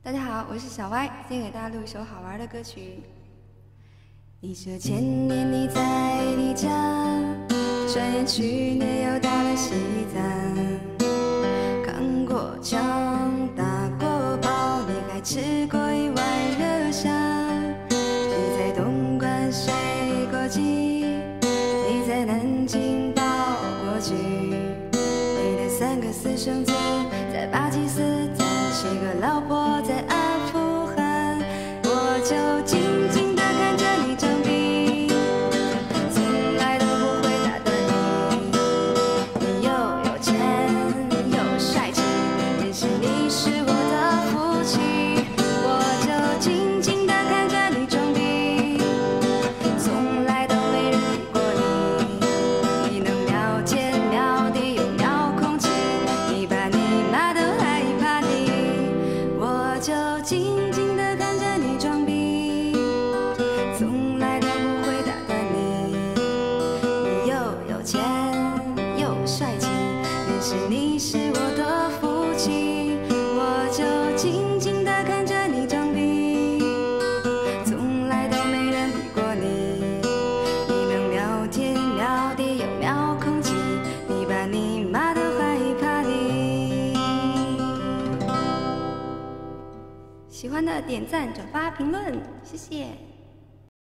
大家好，我是小歪，先给大家录一首好玩的歌曲。你说前年你在你家，转眼去年又到了西藏，扛过枪，打过炮，你还吃过一碗热虾。你在东莞睡过鸡，你在南京包过局，你的3个私生子在巴基斯坦，7个老婆在阿富汗，我就静静地看着你长大，从来都不会打断你。你又有钱又帅气，也是你是我的福气，我就静静地看着你长大，从来都没人理过你。你能聊天聊地又聊空气，你把你妈都害怕你，我就静静地看着你装逼，从来都不会打断你。你又有钱又帅气，也是你是我的福气，我就静静地看着你装逼，从来都没人比过你。你能聊天聊地又聊空气，你把你妈都害怕你。喜欢的点赞、转发、评论，谢谢。